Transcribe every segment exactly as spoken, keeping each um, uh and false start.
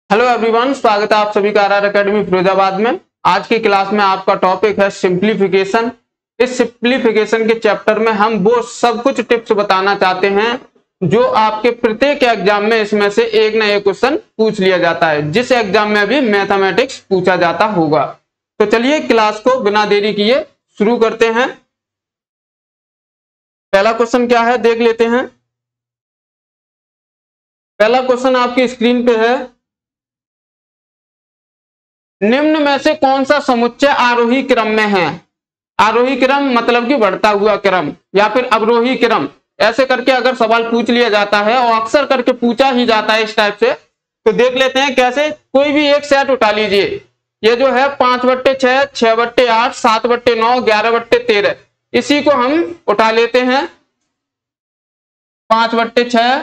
Hello everyone, स्वागत है आप सभी का आरआर एकेडमी फिरोजाबाद में। आज की क्लास में आपका टॉपिक है सिंप्लीफिकेशन। इस सिंप्लीफिकेशन के चैप्टर में हम वो सब कुछ टिप्स बताना चाहते हैं जो आपके प्रत्येक एग्जाम में इसमें से एक ना एक क्वेश्चन पूछ लिया जाता है, जिस एग्जाम में भी मैथमेटिक्स पूछा जाता होगा। तो चलिए क्लास को बिना देरी किए शुरू करते हैं। पहला क्वेश्चन क्या है देख लेते हैं। पहला क्वेश्चन आपकी स्क्रीन पे है, निम्न में से कौन सा समुच्चय आरोही क्रम में है। आरोही क्रम मतलब कि बढ़ता हुआ क्रम या फिर अवरोही क्रम, ऐसे करके अगर सवाल पूछ लिया जाता है और अक्सर करके पूछा ही जाता है इस टाइप से, तो देख लेते हैं कैसे। कोई भी एक सेट उठा लीजिए, ये जो है पांच बट्टे छह, छह बट्टे आठ, सात बट्टे नौ, ग्यारह बट्टे तेरह, इसी को हम उठा लेते हैं। पांच बट्टे छह,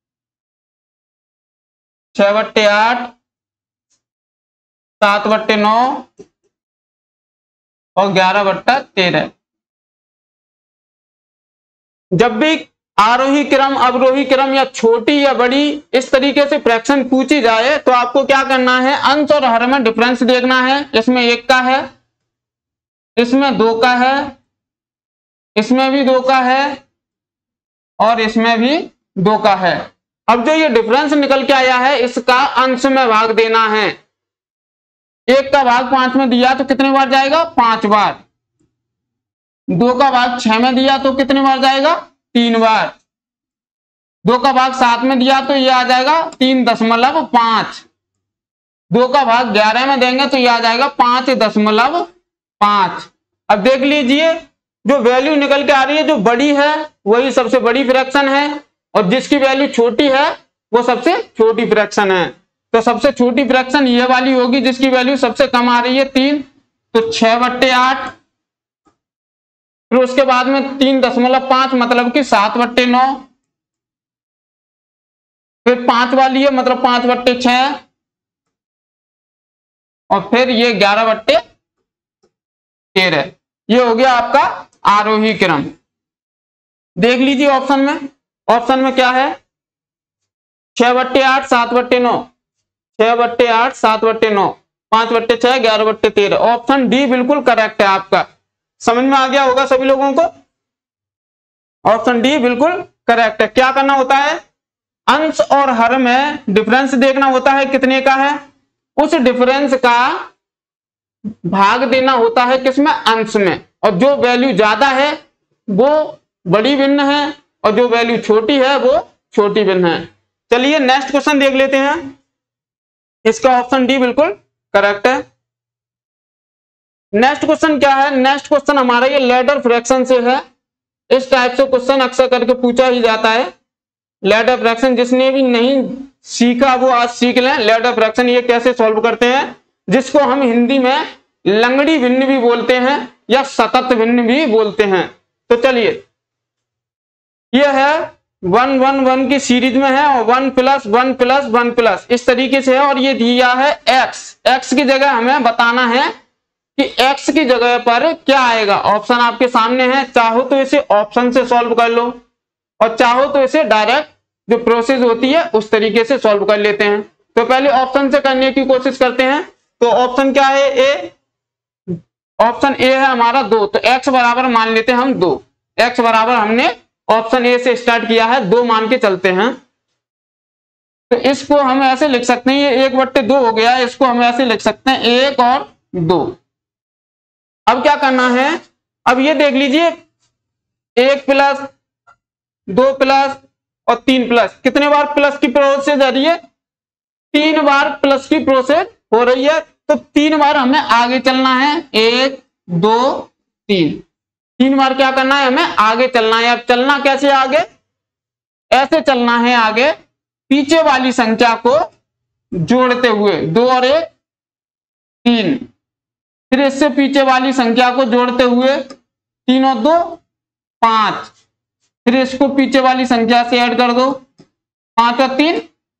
छह बट्टे आठ, सात बट्टे नौ और ग्यारह बट्टा तेरह। जब भी आरोही क्रम, अवरोही क्रम या छोटी या बड़ी इस तरीके से फ्रैक्शन पूछी जाए तो आपको क्या करना है, अंश और हर में डिफरेंस देखना है। इसमें एक का है, इसमें दो का है, इसमें भी दो का है और इसमें भी दो का है। अब जो ये डिफरेंस निकल के आया है इसका अंश में भाग देना है। एक का भाग पांच में दिया तो कितने बार जाएगा, पांच बार। दो का भाग छह में दिया तो कितने बार जाएगा, तीन बार। दो का भाग सात में दिया तो ये आ जाएगा तीन दशमलव पांच। दो का भाग ग्यारह में देंगे तो ये आ जाएगा पांच दशमलव पांच। अब देख लीजिए जो वैल्यू निकल के आ रही है, जो बड़ी है वही सबसे बड़ी फ्रैक्शन है और जिसकी वैल्यू छोटी है वो सबसे छोटी फ्रैक्शन है। तो सबसे छोटी फ्रैक्शन ये वाली होगी जिसकी वैल्यू सबसे कम आ रही है तीन। तो छह बट्टे आठ, फिर उसके बाद में तीन दशमलव पांच मतलब कि सात बट्टे नौ, फिर पांच वाली है मतलब पांच बट्टे छह और फिर ये ग्यारह बट्टे तेरह। ये हो गया आपका आरोही क्रम। देख लीजिए ऑप्शन में, ऑप्शन में क्या है, छह बट्टे आठ, सात बट्टे नौ, छह बट्टे आठ, सात बट्टे नौ, पांच बट्टे छह, ग्यारह बट्टे तेरह। ऑप्शन डी बिल्कुल करेक्ट है आपका। समझ में आ गया होगा सभी लोगों को, ऑप्शन डी बिल्कुल करेक्ट है। क्या करना होता है, अंश और हर में डिफरेंस देखना होता है कितने का है, उस डिफरेंस का भाग देना होता है किसमें, अंश में। और जो वैल्यू ज्यादा है वो बड़ी भिन्न है और जो वैल्यू छोटी है वो छोटी भिन्न है। चलिए नेक्स्ट क्वेश्चन देख लेते हैं। इसका ऑप्शन डी बिल्कुल करेक्ट है। नेक्स्ट क्वेश्चन क्या है, नेक्स्ट क्वेश्चन हमारा ये लैडर फ्रैक्शन से है। इस टाइप से क्वेश्चन अक्सर करके पूछा ही जाता है। लैडर फ्रैक्शन जिसने भी नहीं सीखा वो आज सीख लें। लैडर फ्रैक्शन ये कैसे सॉल्व करते हैं, जिसको हम हिंदी में लंगड़ी भिन्न भी बोलते हैं या सतत भिन्न भी बोलते हैं। तो चलिए, ये है वन वन वन की सीरीज में है और one plus one plus one plus इस तरीके से है और ये दिया है एक्स। एक्स की जगह हमें बताना है कि एक्स की जगह पर क्या आएगा। ऑप्शन आपके सामने है, चाहो तो इसे ऑप्शन से सॉल्व कर लो और चाहो तो इसे डायरेक्ट जो प्रोसेस होती है उस तरीके से सॉल्व कर लेते हैं। तो पहले ऑप्शन से करने की कोशिश करते हैं। तो ऑप्शन क्या है, ए। ऑप्शन ए है हमारा दो, तो एक्स बराबर मान लेते हैं हम दो। एक्स बराबर हमने ऑप्शन ए से स्टार्ट किया है, दो मान के चलते हैं। तो इसको हम ऐसे लिख सकते हैं, ये एक बट्टे दो हो गया, इसको हम ऐसे लिख सकते हैं एक और दो। अब क्या करना है, अब ये देख लीजिए एक प्लस दो प्लस और तीन प्लस, कितने बार प्लस की प्रोसेस आ रही है, तीन बार प्लस की प्रोसेस हो रही है। तो तीन बार हमें आगे चलना है, एक दो तीन, तीन बार क्या करना है, हमें आगे चलना है। अब चलना कैसे आगे, ऐसे चलना है आगे, पीछे वाली संख्या को जोड़ते हुए, दो और एक तीन, फिर इससे पीछे वाली संख्या को जोड़ते हुए, तीन और दो पांच, फिर इसको पीछे वाली संख्या से ऐड कर दो, पांच और तीन,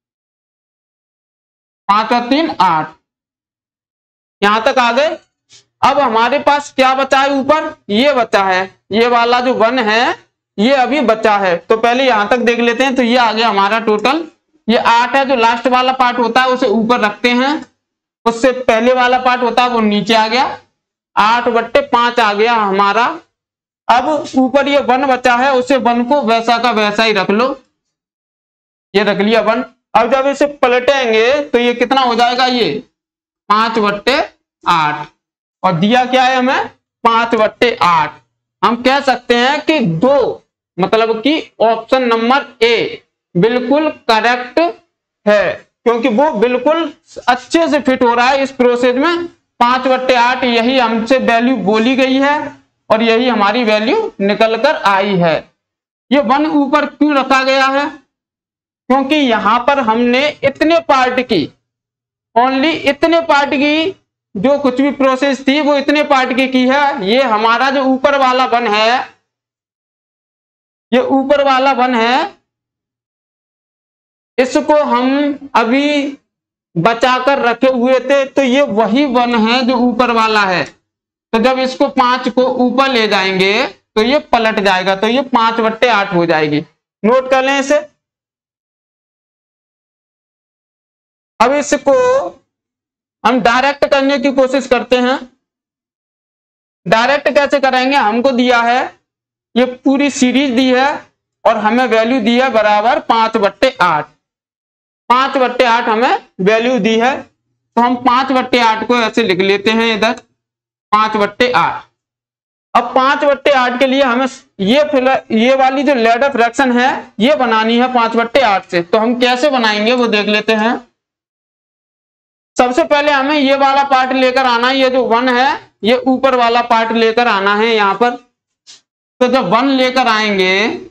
पांच और तीन आठ, यहां तक आ गए। अब हमारे पास क्या बचा है, ऊपर ये बचा है, ये वाला जो वन है ये अभी बचा है। तो पहले यहां तक देख लेते हैं। तो ये आ गया हमारा टोटल ये आठ है, जो लास्ट वाला पार्ट होता है उसे ऊपर रखते हैं, उससे पहले वाला पार्ट होता है वो नीचे आ गया, आठ बट्टे पांच आ गया हमारा। अब ऊपर ये वन बचा है, उसे वन को वैसा का वैसा ही रख लो, ये रख लिया वन। अब जब इसे पलटेंगे तो ये कितना हो जाएगा, ये पांच बट्टे आठ, और दिया क्या है हमें, पांच बट्टे आठ। हम कह सकते हैं कि दो, मतलब कि ऑप्शन नंबर ए बिल्कुल करेक्ट है, क्योंकि वो बिल्कुल अच्छे से फिट हो रहा है इस प्रोसेस में। पांच बट्टे आठ यही हमसे वैल्यू बोली गई है और यही हमारी वैल्यू निकल कर आई है। ये वन ऊपर क्यों रखा गया है, क्योंकि यहां पर हमने इतने पार्ट की, ओनली इतने पार्ट की जो कुछ भी प्रोसेस थी वो इतने पार्ट की की है। ये हमारा जो ऊपर वाला वन है, ये ऊपर वाला वन है, इसको हम अभी बचाकर रखे हुए थे, तो ये वही वन है जो ऊपर वाला है। तो जब इसको पांच को ऊपर ले जाएंगे तो ये पलट जाएगा, तो ये पांच बट्टे आठ हो जाएगी। नोट कर लें इसे। अब इसको हम डायरेक्ट करने की कोशिश करते हैं। डायरेक्ट कैसे करेंगे, हमको दिया है ये पूरी सीरीज दी है और हमें वैल्यू दी है बराबर पांच बट्टे आठ। पांच बट्टे आठ हमें वैल्यू दी है, तो हम पांच बट्टे आठ को ऐसे लिख लेते हैं इधर, पांच बट्टे आठ। अब पांच बट्टे आठ के लिए हमें ये ये वाली जो लैडर फ्रैक्शन है ये बनानी है पांच बट्टे आठ से। तो हम कैसे बनाएंगे वो देख लेते हैं। सबसे पहले हमें ये वाला पार्ट लेकर आना है, ये जो वन है ये ऊपर वाला पार्ट लेकर आना है यहां पर। तो जब वन लेकर आएंगे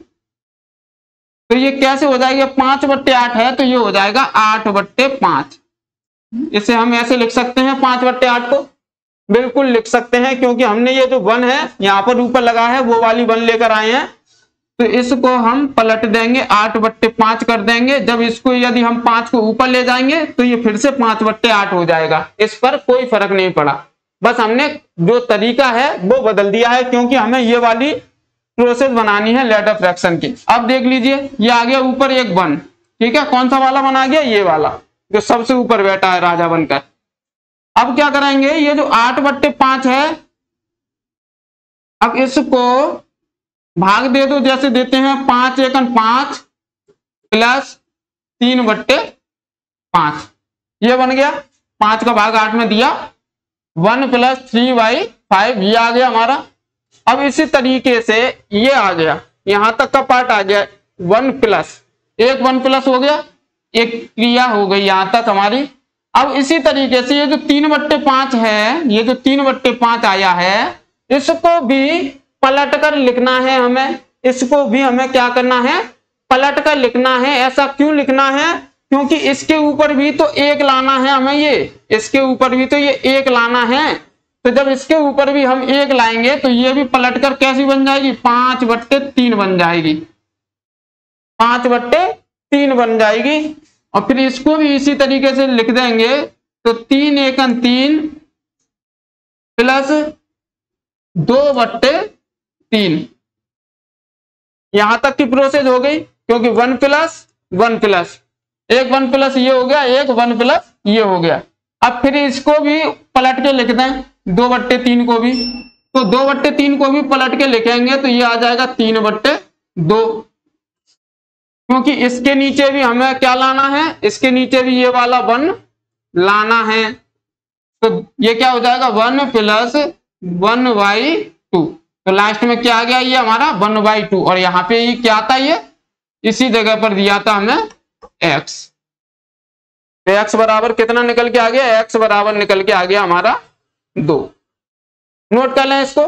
तो ये कैसे हो जाएगा, पांच बट्टे आठ है तो ये हो जाएगा आठ बट्टे पांच। इसे हम ऐसे लिख सकते हैं, पांच बट्टे आठ को बिल्कुल लिख सकते हैं, क्योंकि हमने ये जो वन है यहाँ पर ऊपर लगा है वो वाली वन लेकर आए हैं। तो इसको हम पलट देंगे, आठ बट्टे पांच कर देंगे। जब इसको यदि हम पांच को ऊपर ले जाएंगे तो ये फिर से पांच बट्टे आठ हो जाएगा। इस पर कोई फर्क नहीं पड़ा, बस हमने जो तरीका है वो बदल दिया है, क्योंकि हमें ये वाली प्रोसेस बनानी है लैडर फ्रैक्शन की। अब देख लीजिए, ये आ गया ऊपर एक वन, ठीक है। कौन सा वाला वन आ गया, ये वाला जो सबसे ऊपर बैठा है राजा बनकर। अब क्या करेंगे, ये जो आठ बट्टे पांच है, अब इसको भाग दे दो, जैसे देते हैं पांच एकन पांच प्लस तीन बट्टे पांच, ये बन गया। पांच का भाग आठ में दिया, one plus three by five, ये आ गया हमारा। अब इसी तरीके से ये आ गया, यहां तक का पार्ट आ गया, वन प्लस एक, वन प्लस हो गया, एक क्रिया हो गई यहां तक हमारी। अब इसी तरीके से ये जो तीन बट्टे पांच है, ये जो तीन बट्टे पांच आया है, इसको भी पलट कर लिखना है हमें। इसको भी हमें क्या करना है, पलट कर लिखना है। ऐसा क्यों लिखना है, क्योंकि इसके ऊपर भी तो एक लाना है हमें, ये इसके ऊपर भी तो ये एक लाना है। तो जब इसके ऊपर भी हम एक लाएंगे तो ये भी पलट कर कैसी बन जाएगी, पांच बट्टे तीन बन जाएगी, पांच बट्टे तीन बन जाएगी। और फिर इसको भी इसी तरीके से लिख देंगे, तो तीन एकन तीन प्लस दो बट्टे तीन, यहां तक की प्रोसेस हो गई, क्योंकि वन प्लस वन प्लस एक, वन प्लस ये हो गया एक, वन प्लस ये हो गया। अब फिर इसको भी पलट के लिख दें, दो बट्टे तीन को भी, तो दो बट्टे तीन को भी पलट के लिखेंगे तो ये आ जाएगा तीन बट्टे दो, क्योंकि इसके नीचे भी हमें क्या लाना है, इसके नीचे भी ये वाला वन लाना है। तो ये क्या हो जाएगा, one plus one by two. तो लास्ट में क्या आ गया, ये हमारा वन बाई टू, और यहाँ पे ये क्या आता है, ये इसी जगह पर दिया था हमें एक्स। तो एक्स बराबर कितना निकल के आ गया, एक्स बराबर निकल के आ गया हमारा दो। नोट कर लें इसको।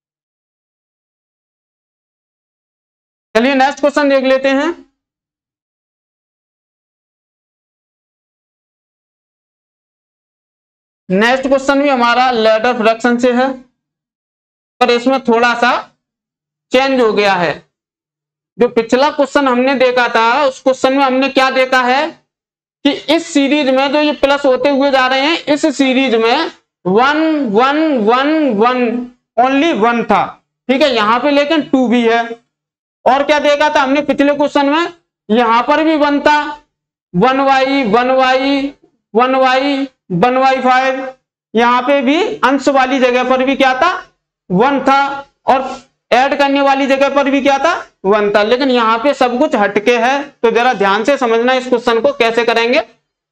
चलिए नेक्स्ट क्वेश्चन देख लेते हैं। नेक्स्ट क्वेश्चन भी हमारा लैडर फ्रैक्शन से है, पर इसमें थोड़ा सा चेंज हो गया है। जो पिछला क्वेश्चन हमने देखा था उस क्वेश्चन में हमने क्या देखा है कि इस सीरीज में जो ये प्लस होते हुए जा रहे हैं, इस सीरीज में one one one one only one था, ठीक है। यहां पे लेकिन टू भी है। और क्या देखा था हमने पिछले क्वेश्चन में, यहां पर भी वन था one Y one Y one Y one Y five, यहाँ पे भी अंश वाली जगह पर भी क्या था, वन था, और ऐड करने वाली जगह पर भी क्या था, वन था। लेकिन यहाँ पे सब कुछ हटके है, तो जरा ध्यान से समझना इस क्वेश्चन को कैसे करेंगे।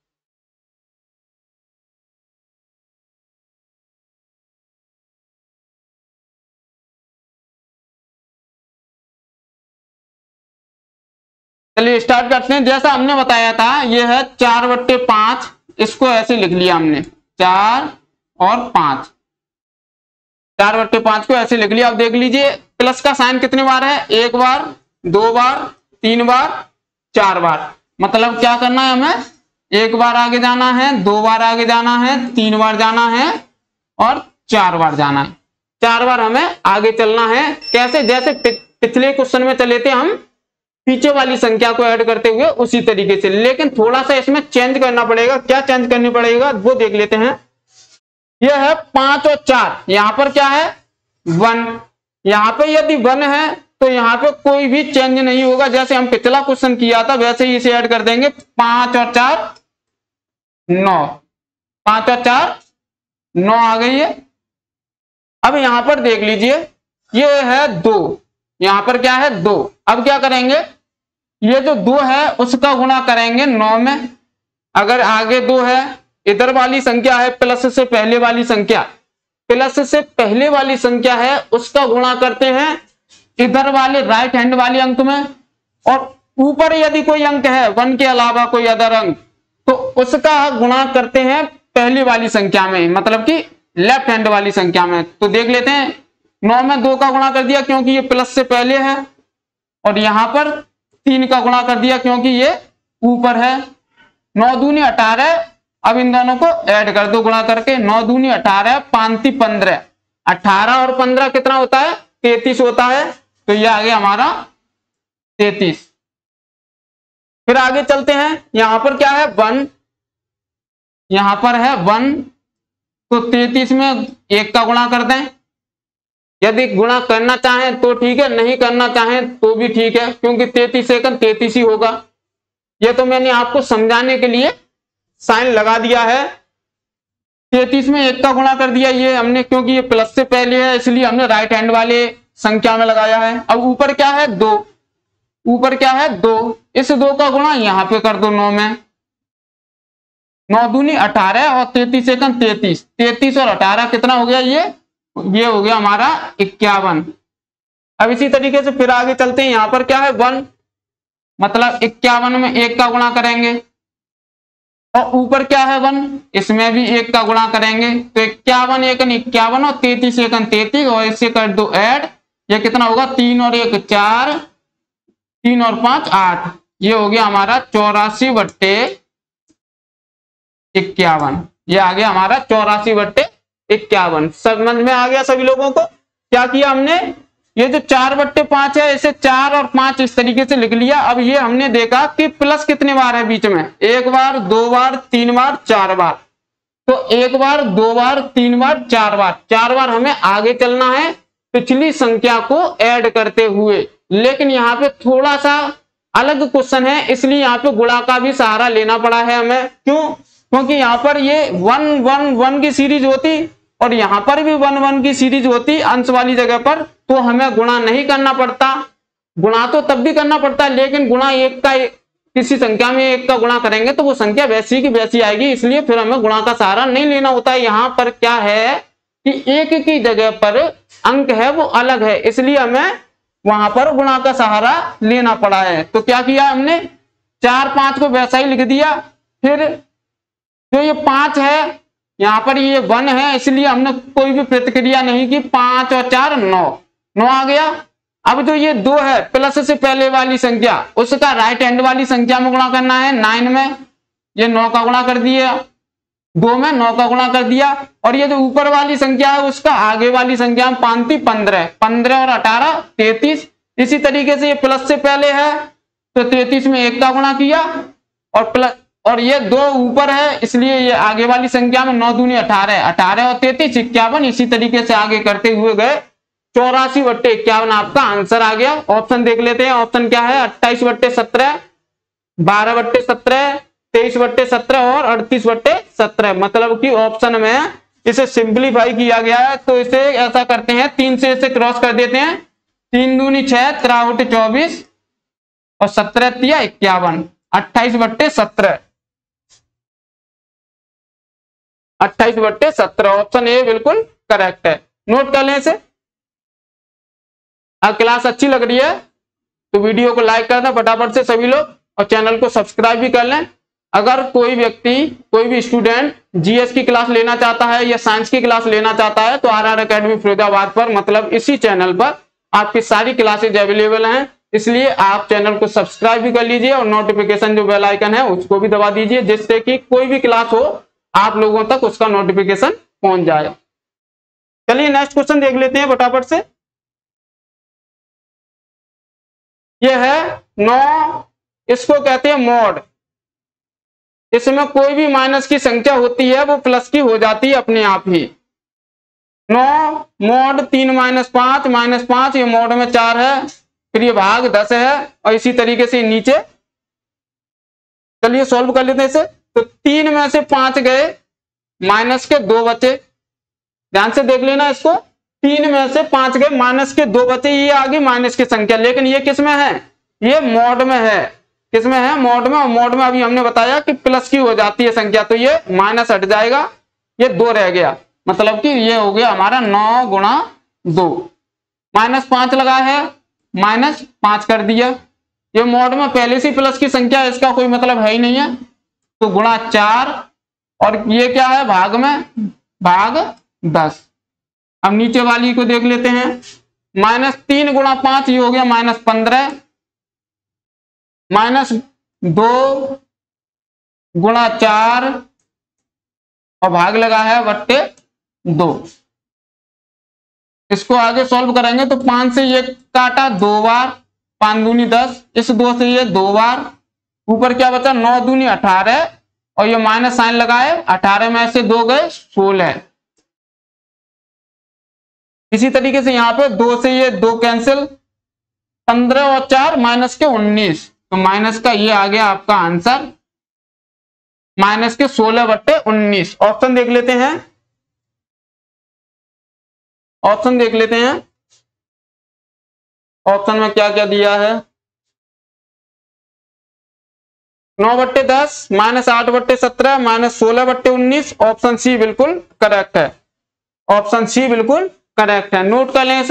चलिए स्टार्ट करते हैं। जैसा हमने बताया था, ये है चार बट्टे पांच, इसको ऐसे लिख लिया हमने, चार और पांच, चार बट्टे पांच को ऐसे लिख लिया। अब देख लीजिए प्लस का साइन कितने बार है, एक बार, दो बार, तीन बार, चार बार। मतलब क्या करना है हमें, एक बार आगे जाना है, दो बार आगे जाना है, तीन बार जाना है और चार बार जाना है। चार बार हमें आगे चलना है। कैसे, जैसे पिछले क्वेश्चन में चले थे हम पीछे वाली संख्या को ऐड करते हुए, उसी तरीके से। लेकिन थोड़ा सा इसमें चेंज करना पड़ेगा। क्या चेंज करनी पड़ेगा वो देख लेते हैं। यह है पांच और चार, यहां पर क्या है, वन। यहां पे यदि वन है तो यहाँ पे कोई भी चेंज नहीं होगा। जैसे हम पिछला क्वेश्चन किया था वैसे ही इसे ऐड कर देंगे। पांच और चार नौ, पांच और चार नौ आ गई है। अब यहां पर देख लीजिए, ये है दो, यहां पर क्या है, दो। अब क्या करेंगे, ये जो दो है उसका गुणा करेंगे नौ में। अगर आगे दो है, इधर वाली संख्या है प्लस से पहले वाली संख्या, प्लस से पहले वाली संख्या है उसका गुणा करते हैं इधर वाले राइट हैंड वाले अंक में। और ऊपर यदि कोई अंक है वन के अलावा कोई अदर अंक, तो उसका गुणा करते हैं पहली वाली संख्या में, मतलब कि लेफ्ट हैंड वाली संख्या में। तो देख लेते हैं, नौ में दो का गुणा कर दिया क्योंकि ये प्लस से पहले है, और यहां पर तीन का गुणा कर दिया क्योंकि ये ऊपर है। नौ दूनी अठारह, अब इन दोनों को ऐड कर दो गुणा करके। नौ दूनी अठारह, पांती पंद्रह, अठारह और पंद्रह कितना होता है, तैतीस होता है। तो ये आ गया हमारा तैतीस। फिर आगे चलते हैं, यहां पर क्या है, वन, यहां पर है वन, तो तैतीस में एक का गुणा कर दें। यदि गुणा करना चाहें तो ठीक है, नहीं करना चाहें तो भी ठीक है, क्योंकि तैतीस सेकंड तैतीस ही होगा। ये तो मैंने आपको समझाने के लिए साइन लगा दिया है। तैतीस में एक का गुणा कर दिया ये हमने, क्योंकि ये प्लस से पहले है इसलिए हमने राइट हैंड वाले संख्या में लगाया है। अब ऊपर क्या है, दो, ऊपर क्या है, दो, इस दो का गुणा यहां पे कर दो नौ में। नौ दूनी अठारह और तैतीस सेकंड तैतीस, तैतीस और अठारह कितना हो गया, ये ये हो गया हमारा इक्यावन। अब इसी तरीके से फिर आगे चलते हैं, यहां पर क्या है, वन, मतलब इक्यावन में एक का गुणा करेंगे, और ऊपर क्या है, वन, इसमें भी एक का गुणा करेंगे। तो इक्यावन एक इक्यावन और तैतीस एक तैतीस, और इससे कर दो ऐड, ये कितना होगा, तीन और एक चार, तीन और पांच आठ, ये हो गया हमारा चौरासी बट्टे इक्यावन। ये आ गया हमारा चौरासी बट्टे इक्यावन। समझ में आ गया सभी लोगों को। क्या किया हमने, ये जो चार बट्टे पांच है इसे चार और पांच इस तरीके से लिख लिया। अब ये हमने देखा कि प्लस कितने बार है बीच में, एक बार, दो बार, तीन बार, चार बार। तो एक बार, दो बार, तीन बार, चार बार, चार बार हमें आगे चलना है पिछली संख्या को ऐड करते हुए। लेकिन यहाँ पे थोड़ा सा अलग क्वेश्चन है, इसलिए यहाँ पे गुणा का भी सहारा लेना पड़ा है हमें। क्यों, क्योंकि यहाँ पर ये वन वन वन की सीरीज होती और यहाँ पर भी वन वन की सीरीज होती अंश वाली जगह पर, तो हमें गुणा नहीं करना पड़ता। गुणा तो तब भी करना पड़ता है, लेकिन गुणा एक का एक, किसी संख्या में एक का गुणा करेंगे तो वो संख्या वैसी की वैसी आएगी, इसलिए फिर हमें गुणा का सहारा नहीं लेना होता है। यहाँ पर क्या है कि एक की जगह पर अंक है वो अलग है, इसलिए हमें वहां पर गुणा का सहारा लेना पड़ा है। तो क्या किया हमने, चार पांच को वैसा ही लिख दिया। फिर जो ये पांच है यहाँ पर ये वन है, इसलिए हमने कोई भी प्रतिक्रिया नहीं की। पांच और चार नौ, नौ आ गया। अब जो ये दो है प्लस से पहले वाली संख्या, उसका राइट हैंड वाली संख्या में गुणा करना है। नाइन में ये नौ का गुणा कर दिया, दो में नौ का गुणा कर दिया, और ये जो ऊपर वाली संख्या है उसका आगे वाली संख्या में पांती पंद्रह, पंद्रह और अठारह तैतीस। इसी तरीके से ये प्लस से पहले है तो तैतीस में एक का गुणा किया, और प्लस और ये दो ऊपर है इसलिए ये आगे वाली संख्या में नौ दूनी अठारह, अठारह और तैतीस इक्यावन। इसी तरीके से आगे करते हुए गए, चौरासी बट्टे इक्यावन आपका आंसर आ गया। ऑप्शन देख लेते हैं, ऑप्शन क्या है, अट्ठाईस बट्टे सत्रह, बारह बट्टे सत्रह, तेईस बट्टे सत्रह और अड़तीस बट्टे सत्रह, मतलब कि ऑप्शन में इसे सिंप्लीफाई किया गया है। तो इसे ऐसा करते हैं, तीन से इसे क्रॉस कर देते हैं, तीन दूनी छह, त्राहुट चौबीस और सत्रह तिया इक्यावन, अट्ठाईस बट्टे सत्रह, अट्ठाईस बट्टे सत्रह, ऑप्शन ए बिल्कुल करेक्ट है। नोट कर लें इसे। अब क्लास अच्छी लग रही है तो वीडियो को लाइक कर दें फटाफट से सभी लोग, और चैनल को सब्सक्राइब भी कर लें। अगर कोई व्यक्ति, कोई भी स्टूडेंट जीएस की क्लास लेना चाहता है या साइंस की क्लास लेना चाहता है तो आर आर अकेडमी फिरोजाबाद पर, मतलब इसी चैनल पर आपकी सारी क्लासेज अवेलेबल हैं। इसलिए आप चैनल को सब्सक्राइब भी कर लीजिए और नोटिफिकेशन जो बेल आइकन है उसको भी दबा दीजिए, जिससे कि कोई भी क्लास हो आप लोगों तक उसका नोटिफिकेशन पहुंच जाए। चलिए नेक्स्ट क्वेश्चन देख लेते हैं फटाफट से। यह है नौ, इसको कहते हैं मॉड। इसमें कोई भी माइनस की संख्या होती है वो प्लस की हो जाती है अपने आप ही। नौ मॉड तीन माइनस पांच, माइनस पांच, ये मॉड में चार है, फिर ये भाग दस है, और इसी तरीके से नीचे। चलिए सॉल्व कर लेते हैं इसे। तो तीन में से पांच गए, माइनस के दो बचे, ध्यान से देख लेना इसको। तीन में से पांच गए, माइनस के दो बचे, ये आ गई माइनस की संख्या, लेकिन ये किस में है? ये मॉड में है। किस में है? मॉड में। और मॉड में अभी हमने बताया कि प्लस की हो जाती है संख्या, तो ये माइनस हट जाएगा, ये दो रह गया, मतलब कि ये हो गया हमारा नौ गुणा दो। माइनस पांच लगा है, माइनस पांच कर दिया। ये मॉड में पहले से प्लस की संख्या है, इसका कोई मतलब है ही नहीं है, तो गुणा चार, और ये क्या है? भाग में, भाग दस। अब नीचे वाली को देख लेते हैं। माइनस तीन गुणा पांच, ये हो गया माइनस पंद्रह, माइनस दो गुणा चार और भाग लगा है बट्टे दो। इसको आगे सॉल्व करेंगे तो पांच से ये काटा दो बार, पांच दूनी दस, इस दो से ये दो बार, ऊपर क्या बचा? नौ दूनी अठारह, और ये माइनस साइन लगाए, अठारह में से दो गए सोलह। इसी तरीके से यहाँ पे दो से ये दो कैंसिल, पंद्रह और चार माइनस के उन्नीस, तो माइनस का ये आ गया आपका आंसर, माइनस के सोलह बट्टे उन्नीस। ऑप्शन देख लेते हैं, ऑप्शन देख लेते हैं, ऑप्शन में क्या क्या दिया है। नौ बट्टे दस, माइनस आठ बट्टे सत्रह, माइनस सोलह बट्टे उन्नीस, ऑप्शन सी बिल्कुल करेक्ट है, ऑप्शन सी बिल्कुल करेक्ट है। नोट कर लें इसे,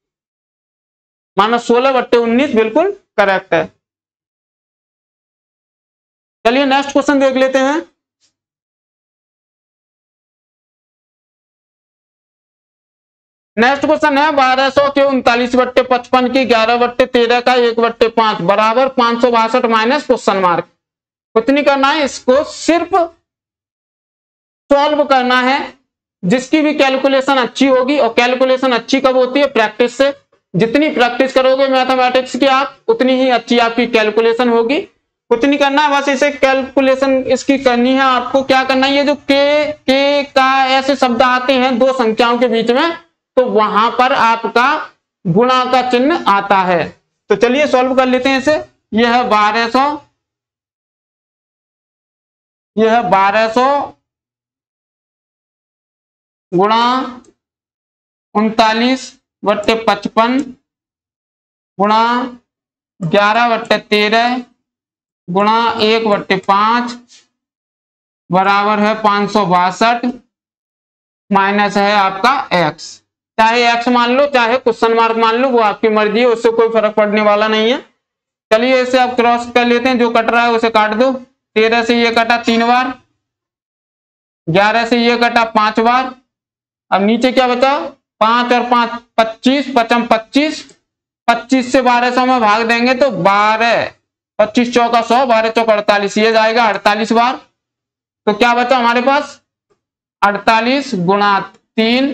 माइनस सोलह बट्टे उन्नीस बिल्कुल करेक्ट है। चलिए नेक्स्ट क्वेश्चन देख लेते हैं। नेक्स्ट क्वेश्चन है बारह सौ के उनतालीस बट्टे पचपन की ग्यारह बट्टे तेरह का एक बट्टे पांच बराबर पांच सौ बासठ माइनस क्वेश्चन मार्क। कुछ नहीं करना है, इसको सिर्फ सॉल्व करना है। जिसकी भी कैलकुलेशन अच्छी होगी, और कैलकुलेशन अच्छी कब होती है? प्रैक्टिस से। जितनी प्रैक्टिस करोगे मैथमेटिक्स की आप, उतनी ही अच्छी आपकी कैलकुलेशन होगी। कुछ नहीं करना है, बस इसे कैलकुलेशन इसकी करनी है। आपको क्या करना है, ये जो के के का ऐसे शब्द आते हैं दो संख्याओं के बीच में, तो वहां पर आपका गुणा का चिन्ह आता है। तो चलिए सॉल्व कर लेते हैं इसे। यह है बारह सौ, यह है बारह सौ गुणा उनतालीस बट्टे पचपन गुणा ग्यारह बट्टे तेरह गुणा एक बट्टे पांच बराबर है पांच सौ बासठ माइनस है आपका एक्स। चाहे एक्स मान लो चाहे क्वेश्चन मार्क मान लो, वो आपकी मर्जी है, उससे कोई फर्क पड़ने वाला नहीं है। चलिए इसे आप क्रॉस कर लेते हैं, जो कट रहा है उसे काट दो। तेरह से ये कटा तीन बार, ग्यारह से ये कटा पांच बार। अब नीचे क्या बचा? पांच और पांच पच्चीस, पचम पच्चीस, पच्चीस से बारह सौ में भाग देंगे तो बारह, पच्चीस चौका सौ, बारह चौका अड़तालीस, ये जाएगा अड़तालीस बार। तो क्या बचा हमारे पास? अड़तालीस गुणा तीन,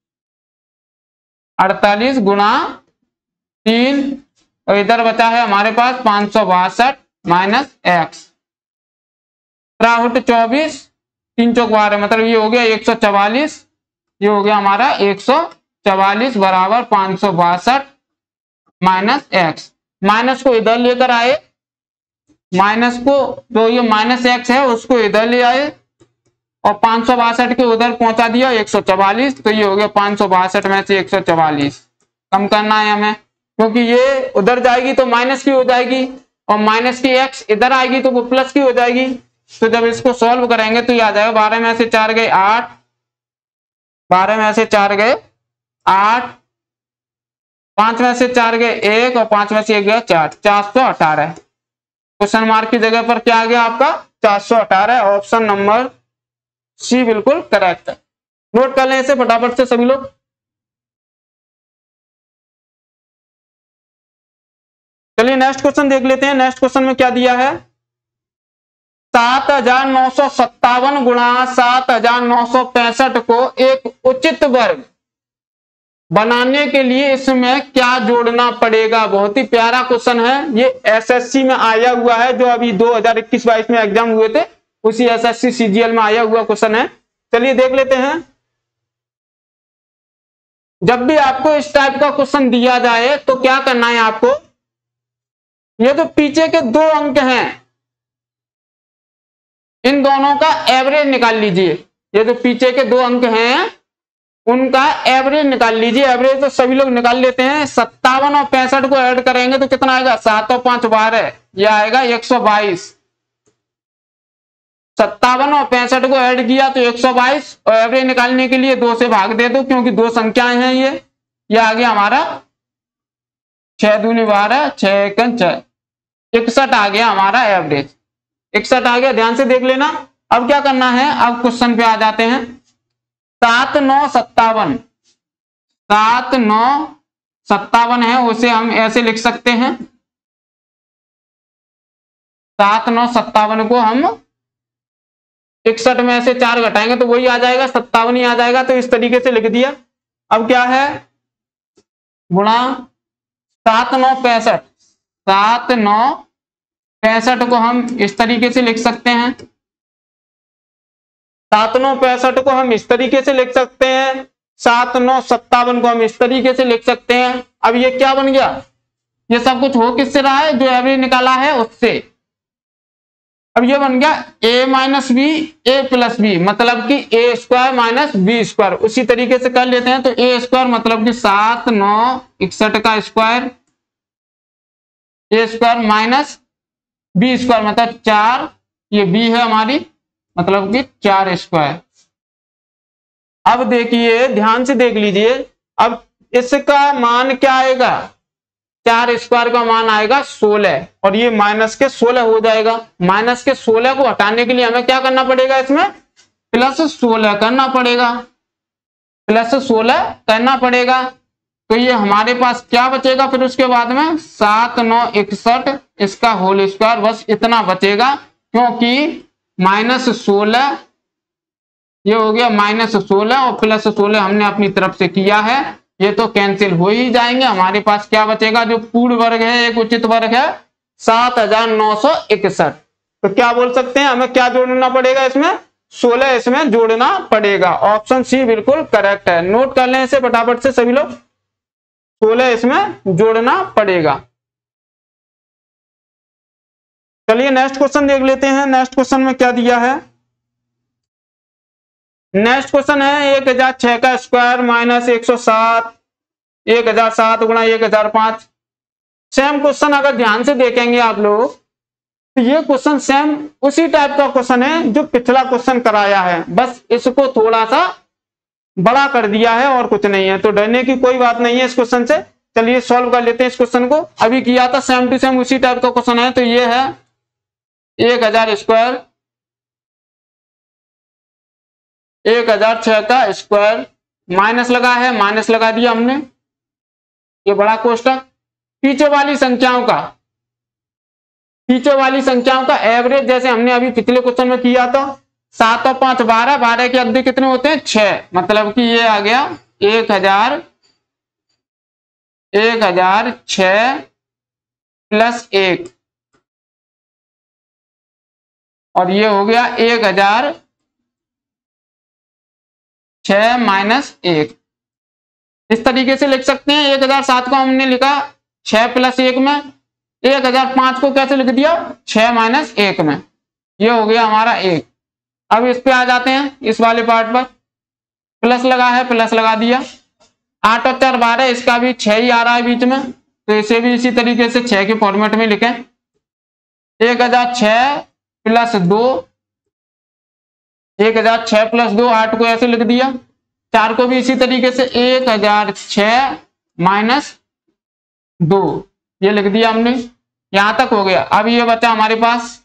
अड़तालीस गुणा तीन, और इधर बचा है हमारे पास पांच सौ बासठ माइनस एक्स। त्राहुट चौबीस, तीन चौक बारह, मतलब ये हो गया एक सौ चवालीस, ये हो गया हमारा एक सौ चवालीस बराबर पांच सौ बासठ माइनस एक्स। माइनस को इधर लेकर आए, माइनस को, जो ये माइनस एक्स है उसको इधर ले आए और पांच सौ बासठ के उधर पहुंचा दिया एक सौ चवालीस, तो ये हो गया पांच सौ बासठ में से एक सौ चवालीस कम करना है हमें, क्योंकि ये उधर जाएगी तो माइनस की हो जाएगी और माइनस की एक्स इधर आएगी तो वो प्लस की हो जाएगी। तो जब इसको सॉल्व करेंगे तो ये आ जाएगा बारह में से चार गए आठ, बारह में से चार गए आठ, पांच में से चार गए एक और पांच में से एक गया चार, चार सौ अठारह। क्वेश्चन मार्क की जगह पर क्या आ गया आपका चार सौ अठारह। ऑप्शन नंबर सी बिल्कुल करेक्ट है। नोट कर लें इसे फटाफट से सभी लोग। चलिए नेक्स्ट क्वेश्चन देख लेते हैं। नेक्स्ट क्वेश्चन में क्या दिया है, सात हजार नौ सौ सत्तावन गुणा सात हजार नौ सौ पैंसठ को एक उचित वर्ग बनाने के लिए इसमें क्या जोड़ना पड़ेगा। बहुत ही प्यारा क्वेश्चन है, ये एसएससी में आया हुआ है, जो अभी दो हजार इक्कीस बाईस में एग्जाम हुए थे उसी एसएससी सीजीएल में आया हुआ क्वेश्चन है। चलिए देख लेते हैं। जब भी आपको इस टाइप का क्वेश्चन दिया जाए तो क्या करना है आपको, ये तो पीछे के दो अंक हैं इन दोनों का एवरेज निकाल लीजिए। ये जो पीछे के दो अंक हैं उनका एवरेज निकाल लीजिए। एवरेज तो सभी लोग निकाल लेते हैं। सत्तावन और पैंसठ को ऐड करेंगे तो कितना आएगा, सात और पांच बारह, यह आएगा एक सौ बाईस। सत्तावन और पैंसठ को ऐड किया तो एक सौ बाईस और एवरेज निकालने के लिए दो से भाग दे दो क्योंकि दो संख्याएं हैं। ये ये आ गया हमारा छह दूनी बारह, छह एकन छह, इकसठ आ गया हमारा एवरेज, इकसठ आ गया। ध्यान से देख लेना। अब क्या करना है, अब क्वेश्चन पे आ जाते हैं। सात नौ सत्तावन, सात नौ सत्तावन है उसे हम ऐसे लिख सकते हैं, सात नौ सत्तावन को हम इकसठ में से चार घटाएंगे तो वही आ जाएगा, सत्तावन ही आ जाएगा। तो इस तरीके से लिख दिया। अब क्या है, गुणा सात नौ पैंसठ, सात नौ पैंसठ को हम इस तरीके से लिख सकते हैं, सात नौ पैंसठ को हम इस तरीके से लिख सकते हैं, सात नौ सत्तावन को हम इस तरीके से लिख सकते हैं। अब ये क्या बन गया, ये सब कुछ हो किससे रहा है, जो एवरेज निकाला है उससे। अब ये बन गया a minus B A plus B, मतलब कि A square minus B square. उसी तरीके से कर लेते हैं तो ए स्क्वायर मतलब कि सात नौ इकसठ का square, A square minus B square मतलब चार, ये बी है हमारी मतलब कि चार स्क्वायर। अब देखिए ध्यान से देख लीजिए, अब इसका मान क्या आएगा, चार स्क्वायर का मान आएगा सोलह और ये माइनस के सोलह हो जाएगा। माइनस के सोलह को हटाने के लिए हमें क्या करना पड़ेगा, इसमें प्लस सोलह करना पड़ेगा, प्लस सोलह करना पड़ेगा। तो ये हमारे पास क्या बचेगा फिर उसके बाद में, सात नौ इकसठ इसका होल स्क्वायर, बस इतना बचेगा। क्योंकि माइनस सोलह ये हो गया माइनस सोलह और प्लस सोलह हमने अपनी तरफ से किया है, ये तो कैंसिल हो ही जाएंगे। हमारे पास क्या बचेगा, जो पूर्ण वर्ग है एक उचित वर्ग है सात हजार नौ सौ इकसठ। तो क्या बोल सकते हैं, हमें क्या जोड़ना पड़ेगा, इसमें सोलह इसमें जोड़ना पड़ेगा। ऑप्शन सी बिल्कुल करेक्ट है। नोट कर लें इसे फटाफट से सभी लोग, सोलह इसमें जोड़ना पड़ेगा। चलिए नेक्स्ट क्वेश्चन देख लेते हैं। नेक्स्ट क्वेश्चन में क्या दिया है, नेक्स्ट क्वेश्चन है एक हजार छह का स्क्वायर माइनस एक सौ सात, एक हजार सात गुणा एक हजार पांच। सेम क्वेश्चन अगर ध्यान से देखेंगे आप लोग तो ये क्वेश्चन सेम उसी टाइप का क्वेश्चन है जो पिछला क्वेश्चन कराया है, बस इसको थोड़ा सा बड़ा कर दिया है और कुछ नहीं है। तो डरने की कोई बात नहीं है इस क्वेश्चन से। चलिए सॉल्व कर लेते हैं इस क्वेश्चन को। अभी किया था सेम टू सेम उसी टाइप का क्वेश्चन है। तो ये है एक हजार स्क्वायर, एक हजार छह का स्क्वायर, माइनस लगा है, माइनस लगा दिया हमने, ये बड़ा कोष्टक। पीछे वाली संख्याओं का, पीछे वाली संख्याओं का एवरेज जैसे हमने अभी पिछले क्वेश्चन में किया था, सात और पांच बारह, बारह के अवधि कितने होते हैं, छह, मतलब कि ये आ गया एक हजार, एक हजार छह प्लस एक और ये हो गया एक हजार छह माइनस एक। इस तरीके से लिख सकते हैं। एक हजार सात को हमने लिखा छह प्लस एक में, एक हजार पांच को कैसे लिख दिया, छह माइनस एक में, ये हो गया हमारा एक। अब इस पे आ जाते हैं, इस वाले पार्ट पर प्लस लगा है, प्लस लगा दिया, आठ और चार बारह, इसका भी छह ही आ रहा है बीच में, तो इसे भी इसी तरीके से छह के फॉर्मेट में लिखें। एक हजार छह प्लस दो, एक हजार छह प्लस दो, आठ को ऐसे लिख दिया, चार को भी इसी तरीके से एक हजार छह माइनस दो, ये लिख दिया हमने, यहां तक हो गया। अब ये बचा हमारे पास,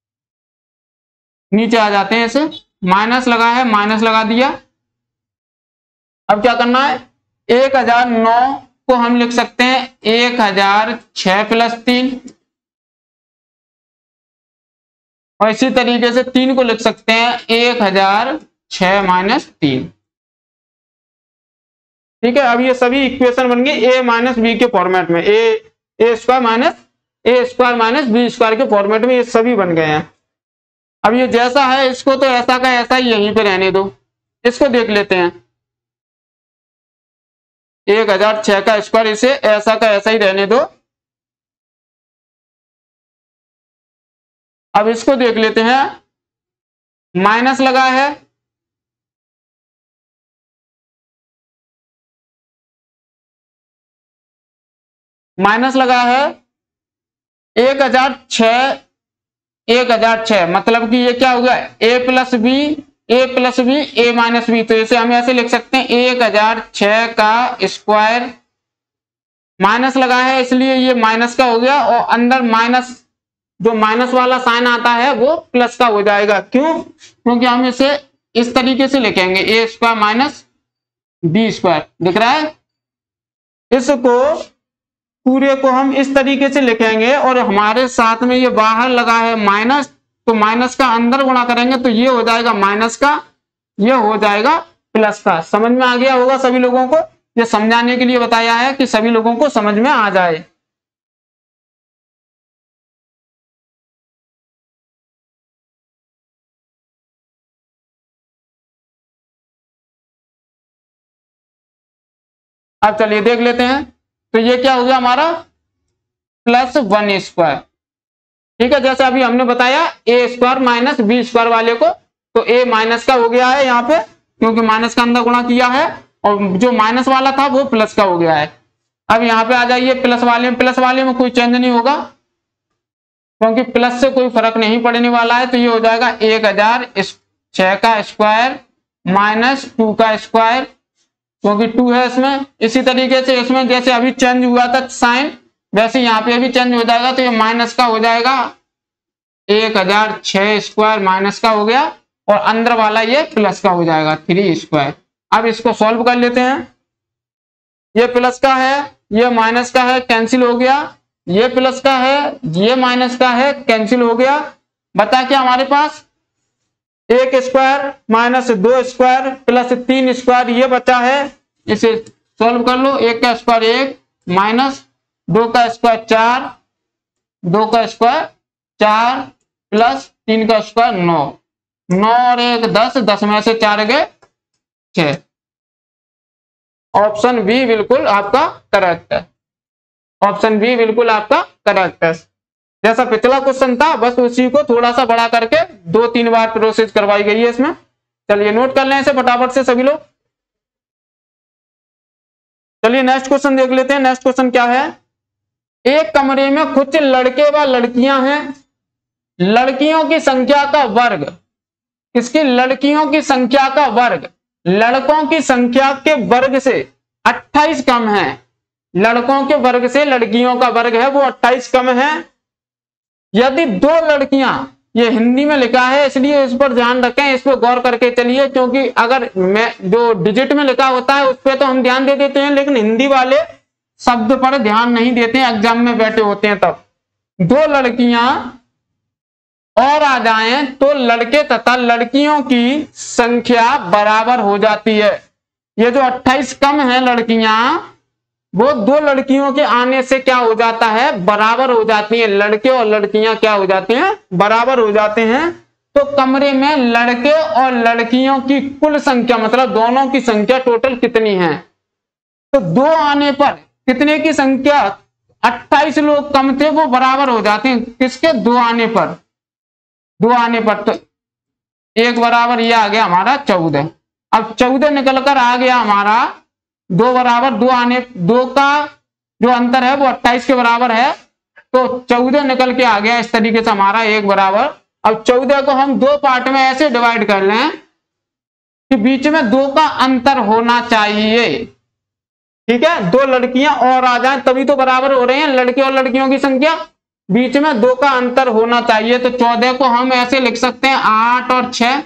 नीचे आ जाते हैं, इसे माइनस लगा है, माइनस लगा दिया। अब क्या करना है, एक हजार नौ को हम लिख सकते हैं एक हजार छह प्लस तीन, और इसी तरीके से तीन को लिख सकते हैं एक हजार छह माइनस तीन। ठीक है, अब ये सभी इक्वेशन बन गई ए माइनस बी के फॉर्मेट में, A A square minus A square minus B square के फॉर्मेट में ये सभी बन गए हैं। अब ये जैसा है इसको तो ऐसा का ऐसा ही यहीं पे रहने दो, इसको देख लेते हैं, एक हजार छह का स्क्वायर, इसे ऐसा का ऐसा ही रहने दो। अब इसको देख लेते हैं, माइनस लगा है, माइनस लगा है, एक हजार छह, एक हजार छह मतलब कि ये क्या हो गया, A plus B, A plus B, A minus B, तो इसे हम ऐसे लिख सकते हैं एक हजार छह का स्क्वायर, माइनस लगा है इसलिए ये माइनस का हो गया, और अंदर माइनस, जो माइनस वाला साइन आता है वो प्लस का हो जाएगा। क्यों, क्योंकि हम इसे इस तरीके से लिखेंगे, A square minus B square, दिख रहा है, इसको पूरे को हम इस तरीके से लिखेंगे, और हमारे साथ में ये बाहर लगा है माइनस, तो माइनस का अंदर गुणा करेंगे तो ये हो जाएगा माइनस का, ये हो जाएगा प्लस का। समझ में आ गया होगा सभी लोगों को, ये समझाने के लिए बताया है कि सभी लोगों को समझ में आ जाए। अब चलिए देख लेते हैं, तो ये क्या हो गया हमारा, प्लस वन स्क्वायर। ठीक है, जैसे अभी हमने बताया A square minus B square वाले को, तो ए माइनस का हो गया है यहाँ पे, क्योंकि माइनस का अंदर गुणा किया है, और जो माइनस वाला था वो प्लस का हो गया है। अब यहाँ पे आ जाइए, प्लस वाले में, प्लस वाले में कोई चेंज नहीं होगा, क्योंकि प्लस से कोई फर्क नहीं पड़ने वाला है, तो ये हो जाएगा एक हजार छह का स्क्वायर माइनस टू का स्क्वायर, क्योंकि टू है इसमें। इसी तरीके से इसमें जैसे अभी चेंज हुआ था साइन, वैसे यहाँ पे भी चेंज हो जाएगा, तो ये माइनस का हो जाएगा, एक हजार छह स्क्वायर माइनस का हो गया, और अंदर वाला ये प्लस का हो जाएगा, थ्री स्क्वायर। अब इसको सॉल्व कर लेते हैं, ये प्लस का है, ये माइनस का है, कैंसिल हो गया, ये प्लस का है, ये माइनस का है, कैंसिल हो गया। बता क्या हमारे पास, एक स्क्वायर माइनस दो स्क्वायर प्लस तीन स्क्वायर ये बचा है, इसे सॉल्व कर लो। एक का स्क्वायर एक माइनस दो का स्क्वायर चार, दो का स्क्वायर चार प्लस तीन का स्क्वायर नौ, नौ और एक दस, दस में से चार गए छह। ऑप्शन बी बिल्कुल आपका करेक्ट है, ऑप्शन बी बिल्कुल आपका करेक्ट है। जैसा पिछला क्वेश्चन था बस उसी को थोड़ा सा बड़ा करके दो तीन बार प्रोसेस करवाई गई है इसमें। चलिए नोट कर लें इसे फटाफट से सभी लोग। चलिए नेक्स्ट क्वेश्चन देख लेते हैं। नेक्स्ट क्वेश्चन क्या है, एक कमरे में कुछ लड़के व लड़कियां हैं, लड़कियों की संख्या का वर्ग, किसकी, लड़कियों की संख्या का वर्ग लड़कों की संख्या के वर्ग से अट्ठाईस कम है। लड़कों के वर्ग से लड़कियों का वर्ग है वो अट्ठाईस कम है। यदि दो लड़कियां, ये हिंदी में लिखा है इसलिए इस पर ध्यान रखें, इस पर गौर करके चलिए, क्योंकि अगर मैं जो डिजिट में लिखा होता है उस पर तो हम ध्यान दे देते हैं, लेकिन हिंदी वाले शब्द पर ध्यान नहीं देते हैं, एग्जाम में बैठे होते हैं तब। दो लड़कियां और आ जाएं तो लड़के तथा लड़कियों की संख्या बराबर हो जाती है। ये जो अट्ठाईस कम है लड़कियां, वो दो लड़कियों के आने से क्या हो जाता है, बराबर हो जाती है। लड़के और लड़कियां क्या हो जाते हैं, बराबर हो जाते हैं। तो कमरे में लड़के और लड़कियों की कुल संख्या, मतलब दोनों की संख्या टोटल कितनी है, तो दो आने पर कितने की संख्या अट्ठाईस लोग कम थे वो बराबर हो जाते हैं किसके, दो आने पर, दो आने पर। तो एक बराबर ये आ गया हमारा चौदह। अब चौदह निकलकर आ गया हमारा दो बराबर, दो आने, दो का जो अंतर है वो अट्ठाईस के बराबर है, तो चौदह निकल के आ गया इस तरीके से हमारा एक बराबर। अब चौदह को हम दो पार्ट में ऐसे डिवाइड कर लें कि बीच में दो का अंतर होना चाहिए, ठीक है, दो लड़कियां और आ जाएं तभी तो बराबर हो रहे हैं लड़के और लड़कियों की संख्या, बीच में दो का अंतर होना चाहिए। तो चौदह को हम ऐसे लिख सकते हैं आठ और छह,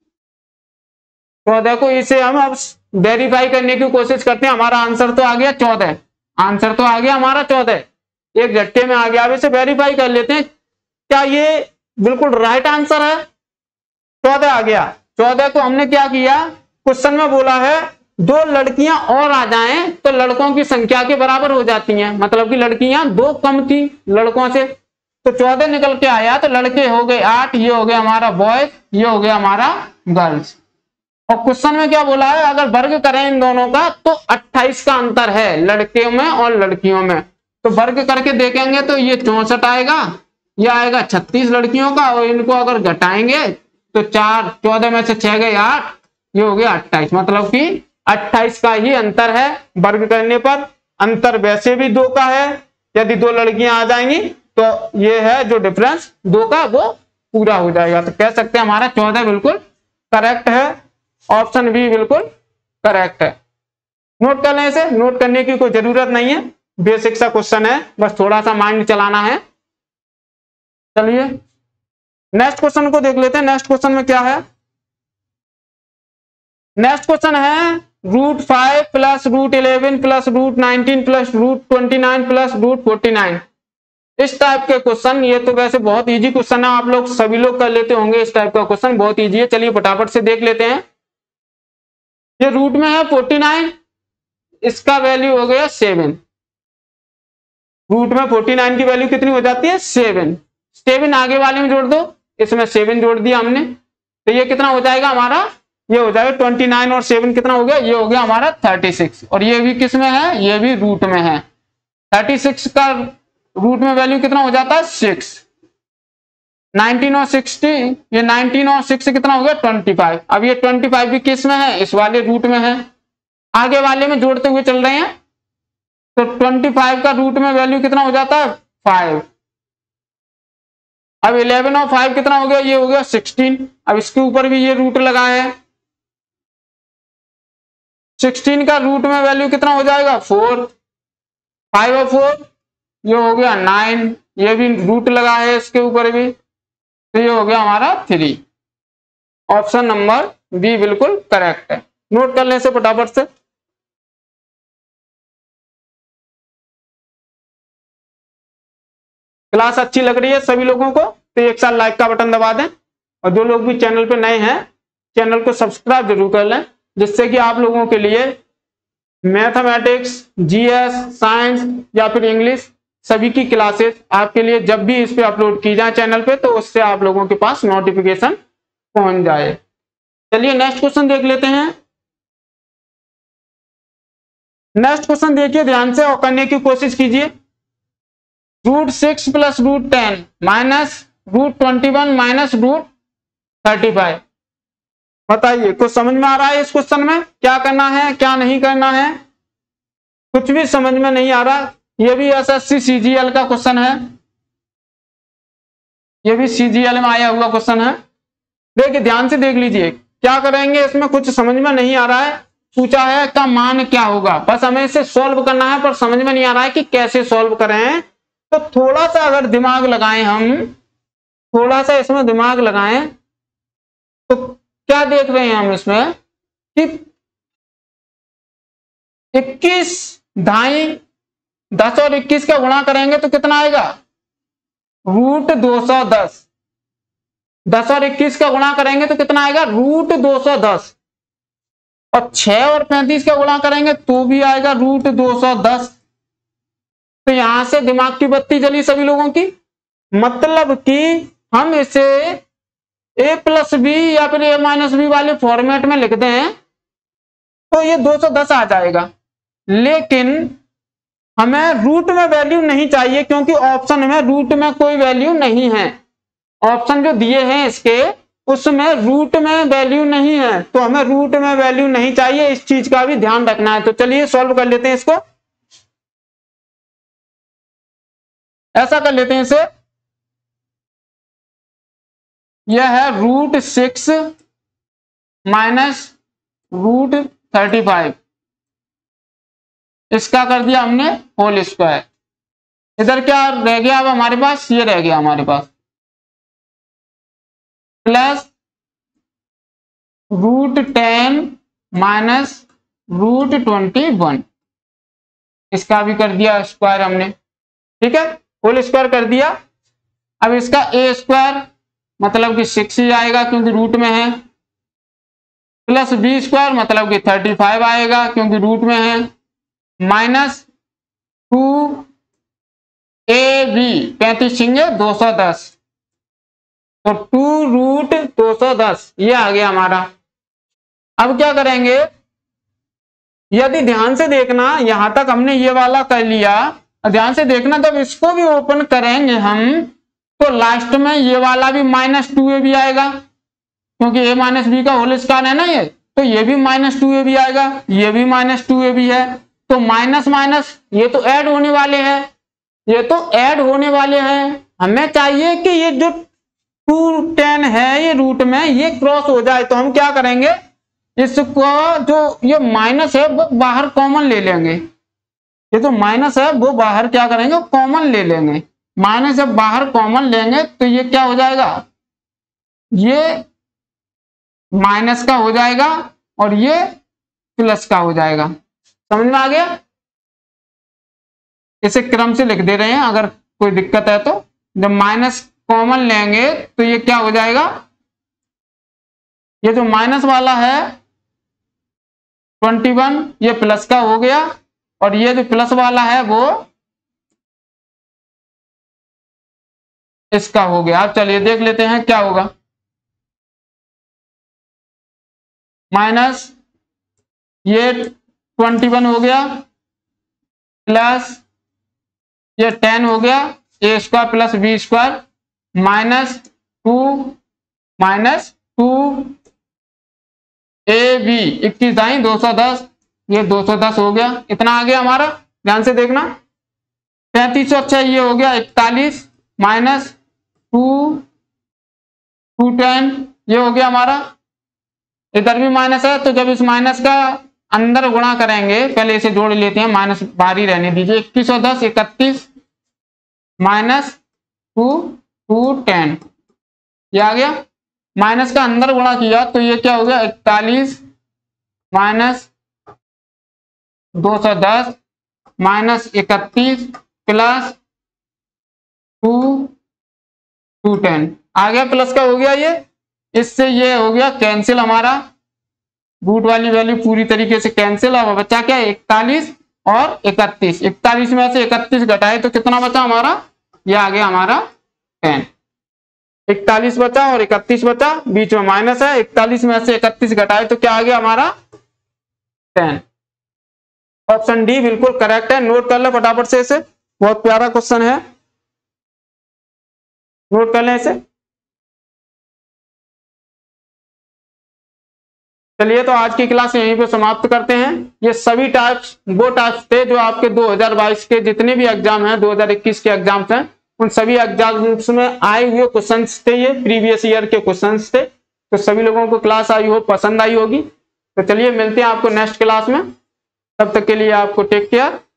चौदह को इसे हम अब वेरीफाई करने की कोशिश करते हैं। हमारा आंसर तो आ गया चौदह, आंसर तो आ गया हमारा चौदह, एक झटके में आ गया। अब इसे वेरीफाई कर लेते हैं, क्या ये बिल्कुल राइट आंसर है, चौदह आ गया। चौदह को हमने क्या किया, क्वेश्चन में बोला है दो लड़कियां और आ जाएं तो लड़कों की संख्या के बराबर हो जाती हैं, मतलब कि लड़कियां दो कम थी लड़कों से, तो चौदह निकल के आया, तो लड़के हो गए आठ, ये हो गया हमारा बॉयज, ये हो गया हमारा गर्ल्स। और क्वेश्चन में क्या बोला है, अगर वर्ग करें इन दोनों का तो अट्ठाईस का अंतर है लड़कियों में और लड़कियों में, तो वर्ग करके देखेंगे तो ये चौसठ आएगा, ये आएगा छत्तीस लड़कियों का, और इनको अगर घटाएंगे तो चार, चौदह में से छह गए आठ, ये हो गया अट्ठाईस, मतलब कि अट्ठाईस का ही अंतर है वर्ग करने पर। अंतर वैसे भी दो का है, यदि दो लड़कियां आ जाएंगी तो ये है जो डिफरेंस दो का वो पूरा हो जाएगा। तो कह सकते हैं हमारा चौदह बिल्कुल करेक्ट है, ऑप्शन बी बिल्कुल करेक्ट है। नोट कर लें, इसे नोट करने की कोई जरूरत नहीं है, बेसिक सा क्वेश्चन है, बस थोड़ा सा माइंड चलाना है। चलिए नेक्स्ट क्वेश्चन को देख लेते हैं। नेक्स्ट क्वेश्चन में क्या है, नेक्स्ट क्वेश्चन है root five plus root eleven plus root nineteen plus root twenty nine plus root forty nine, इस टाइप के क्वेश्चन। ये तो वैसे बहुत इजी क्वेश्चन है, आप लोग सभी लोग कर लेते होंगे, इस टाइप का क्वेश्चन बहुत इजी है। चलिए फटाफट से देख लेते हैं। ये रूट में है फोर्टी नाइन, इसका वैल्यू हो गया सेवन, रूट में फोर्टी नाइन की वैल्यू कितनी हो जाती है, सेवन, सेवन आगे वाले में जोड़ दो, इसमें सेवन जोड़ दिया हमने, तो ये कितना हो जाएगा हमारा, ये हो जाएगा ट्वेंटी नाइन और सेवन कितना हो गया, ये हो गया हमारा थर्टी सिक्स, और ये भी किस में है, ये भी रूट में है। थर्टी सिक्स का रूट में वैल्यू कितना हो जाता है, सिक्स, नाइनटीन और सिक्सटी, ये नाइनटीन और सिक्स कितना हो गया, ट्वेंटी फाइव। अब ये ट्वेंटी फाइव भी किस में है, इस वाले रूट में है, आगे वाले में जोड़ते हुए चल रहे हैं, तो ट्वेंटी फाइव का रूट में वैल्यू कितना हो जाता है, फाइव। अब इलेवन और फाइव कितना हो गया, ये हो गया सिक्सटीन। अब इसके ऊपर भी ये रूट लगा है, सिक्सटीन का रूट में वैल्यू कितना हो जाएगा, फोर, फाइव और फोर ये हो गया नाइन, ये भी रूट लगा है इसके ऊपर भी, तो ये हो गया हमारा थ्री। ऑप्शन नंबर बी बिल्कुल करेक्ट है। नोट कर लें से फटाफट से। क्लास अच्छी लग रही है सभी लोगों को तो एक साथ लाइक का बटन दबा दें, और जो लोग भी चैनल पे नए हैं चैनल को सब्सक्राइब जरूर कर लें, जिससे कि आप लोगों के लिए मैथमेटिक्स, जीएस, साइंस या फिर इंग्लिश सभी की क्लासेस आपके लिए जब भी इस पे अपलोड की जाए चैनल पे, तो उससे आप लोगों के पास नोटिफिकेशन पहुंच जाए। चलिए नेक्स्ट क्वेश्चन देख लेते हैं। नेक्स्ट क्वेश्चन देखिए ध्यान से और करने की कोशिश कीजिए। Root six plus root ten minus root twenty one minus root thirty five, बताइए कुछ समझ में आ रहा है इस क्वेश्चन में, क्या करना है क्या नहीं करना है, कुछ भी समझ में नहीं आ रहा। ये भी एसएससी सीजीएल का क्वेश्चन है, ये भी सीजीएल में आया हुआ क्वेश्चन है। देखिए ध्यान से देख लीजिए, क्या करेंगे इसमें कुछ समझ में नहीं आ रहा है, पूछा है का मान क्या होगा, बस हमें इसे सॉल्व करना है, पर समझ में नहीं आ रहा है कि कैसे सॉल्व करें। तो थोड़ा सा अगर दिमाग लगाएं, हम थोड़ा सा इसमें दिमाग लगाएं तो क्या देख रहे हैं हम इसमें कि इक्कीस ढाई दस और इक्कीस का गुणा करेंगे तो कितना आएगा, रूट दो सौ दस। दस और इक्कीस का गुणा करेंगे तो कितना आएगा, रूट दो सौ दस। और छह और पैंतीस का गुणा करेंगे तो भी आएगा रूट दो सौ दस। तो यहां से दिमाग की बत्ती जली सभी लोगों की, मतलब कि हम इसे ए प्लस बी या फिर ए माइनस बी वाले फॉर्मेट में लिख दें तो ये दो सौ दस आ जाएगा। लेकिन हमें रूट में वैल्यू नहीं चाहिए क्योंकि ऑप्शन में रूट में कोई वैल्यू नहीं है। ऑप्शन जो दिए हैं इसके उसमें रूट में वैल्यू नहीं है, तो हमें रूट में वैल्यू नहीं चाहिए, इस चीज का भी ध्यान रखना है। तो चलिए सॉल्व कर लेते हैं इसको। ऐसा कर लेते हैं इसे, यह है root six minus root thirty five, इसका कर दिया हमने होल स्क्वायर। इधर क्या रह गया अब हमारे पास, ये रह गया हमारे पास plus root ten minus root twenty one, इसका भी कर दिया स्क्वायर हमने, ठीक है, होल स्क्वायर कर दिया। अब इसका ए स्क्वायर मतलब कि सिक्स ही आएगा क्योंकि रूट में है, प्लस बी स्क्वायर मतलब कि थर्टी फाइव आएगा क्योंकि रूट में है, माइनस टू ए बी पैंतीस छिंगे दो सौ दस, तो टू रूट दो सौ दस ये आ गया हमारा। अब क्या करेंगे, यदि ध्यान से देखना यहां तक हमने ये वाला कर लिया, ध्यान से देखना जब इसको भी ओपन करेंगे हम तो लास्ट में ये वाला भी माइनस टू ए भी आएगा क्योंकि ए माइनस बी का होल स्क्वायर है ना ये, तो ये भी माइनस टू ए भी आएगा, ये भी माइनस टू ए भी है, तो माइनस माइनस ये तो ऐड होने वाले हैं, ये तो ऐड होने वाले हैं। हमें चाहिए कि ये जो टू टेन है ये रूट में ये क्रॉस हो जाए, तो हम क्या करेंगे, इसको जो ये माइनस है वो बाहर कॉमन ले लेंगे, ये जो माइनस है वो बाहर क्या करेंगे कॉमन ले लेंगे। माइनस जब बाहर कॉमन लेंगे तो ये क्या हो जाएगा, ये माइनस का हो जाएगा और ये प्लस का हो जाएगा। समझ में आ गया, इसे क्रम से लिख दे रहे हैं, अगर कोई दिक्कत है तो। जब माइनस कॉमन लेंगे तो ये क्या हो जाएगा, ये जो माइनस वाला है ट्वेंटी वन ये प्लस का हो गया और ये जो प्लस वाला है वो इसका हो गया। अब चलिए देख लेते हैं क्या होगा, माइनस ये ट्वेंटी वन हो गया प्लस ये टेन हो गया, A square plus B square minus two minus two A B इक्कीस दाई दो सौ दस, ये दो सौ दस हो गया, इतना आ गया हमारा। ध्यान से देखना पैंतीस सौ, अच्छा ये हो गया इकतालीस माइनस टू टू टेन ये हो गया हमारा। इधर भी माइनस है तो जब इस माइनस का अंदर गुणा करेंगे, पहले इसे जोड़ लेते हैं, माइनस बाहर ही रहने दीजिए, इक्कीस सौ दस इकतीस माइनस टू टू टेन ये आ गया। माइनस का अंदर गुणा किया तो ये क्या हो गया इकतालीस माइनस दो सौ दस माइनस इकतीस प्लस टू टू टेन आ गया, प्लस का हो गया ये, इससे ये हो गया कैंसिल, हमारा रूट वाली वैल्यू पूरी तरीके से कैंसिल। अब बचा क्या इकतालीस और इकतीस, इकतालीस में से इकतीस घटाए तो कितना बचा हमारा, ये आ गया हमारा टेन। इकतालीस बचा और इकतीस बचा, बीच में माइनस है, इकतालीस में से इकतीस घटाए तो क्या आ गया हमारा टेन। ऑप्शन डी बिल्कुल करेक्ट है, नोट कर ले फटाफट से इसे, बहुत प्यारा क्वेश्चन है, नोट कर लें इसे। चलिए तो आज की क्लास यहीं पे समाप्त करते हैं। ये सभी टाइप्स वो टाइप्स थे जो आपके दो हज़ार बाईस के जितने भी एग्जाम हैं, दो हज़ार इक्कीस के एग्जाम्स हैं, उन सभी एग्जाम्स में आए हुए क्वेश्चंस थे, ये प्रीवियस ईयर के क्वेश्चंस थे। तो सभी लोगों को क्लास आई हो पसंद आई होगी। तो चलिए मिलते हैं आपको नेक्स्ट क्लास में, तब तक के लिए आपको टेक केयर।